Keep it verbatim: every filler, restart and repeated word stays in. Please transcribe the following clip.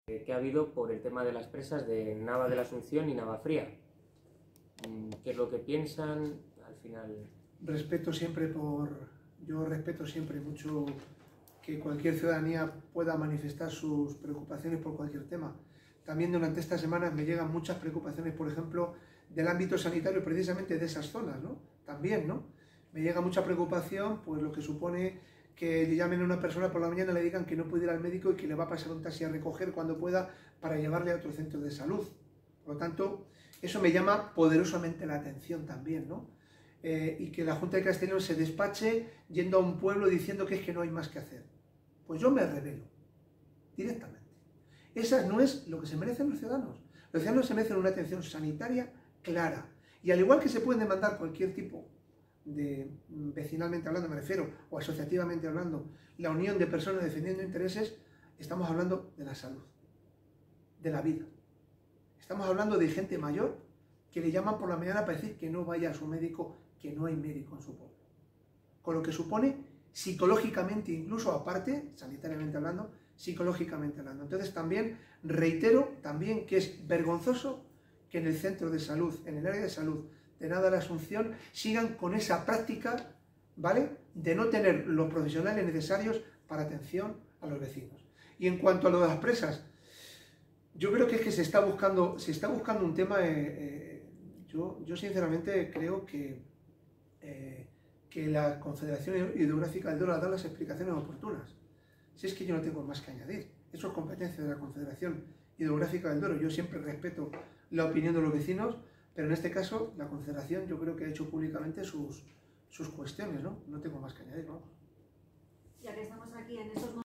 que ha habido por el tema de las presas de Nava de la Asunción y Navafría. ¿Qué es lo que piensan al final? Respeto siempre por... Yo respeto siempre mucho que cualquier ciudadanía pueda manifestar sus preocupaciones por cualquier tema. También durante estas semanas me llegan muchas preocupaciones, por ejemplo, del ámbito sanitario, precisamente de esas zonas, ¿no? También, ¿no? Me llega mucha preocupación, pues lo que supone que le llamen a una persona por la mañana y le digan que no puede ir al médico y que le va a pasar un taxi a recoger cuando pueda para llevarle a otro centro de salud. Por lo tanto, eso me llama poderosamente la atención también, ¿no? Eh, y que la Junta de Castellón se despache yendo a un pueblo diciendo que es que no hay más que hacer. Pues yo me revelo, directamente. Esa no es lo que se merecen los ciudadanos. Los ciudadanos se merecen una atención sanitaria clara. Y al igual que se pueden demandar cualquier tipo de, vecinalmente hablando me refiero, o asociativamente hablando, la unión de personas defendiendo intereses, estamos hablando de la salud, de la vida. Estamos hablando de gente mayor que le llaman por la mañana para decir que no vaya a su médico, que no hay médico en su pueblo. Con lo que supone psicológicamente, incluso aparte, sanitariamente hablando, psicológicamente hablando. Entonces también reitero también que es vergonzoso que en el centro de salud, en el área de salud de Nava de la Asunción, sigan con esa práctica, ¿vale?, de no tener los profesionales necesarios para atención a los vecinos. Y en cuanto a lo de las presas, yo creo que es que se está buscando, se está buscando un tema, eh, eh, yo, yo sinceramente creo que, eh, que la Confederación Hidrográfica del Duero ha dado las explicaciones oportunas. Si es que yo no tengo más que añadir, eso es competencia de la Confederación Hidrográfica del Duero. Yo siempre respeto la opinión de los vecinos, pero en este caso la Confederación yo creo que ha hecho públicamente sus, sus cuestiones, ¿no? No tengo más que añadir, vamos. Ya que estamos aquí en estos momentos...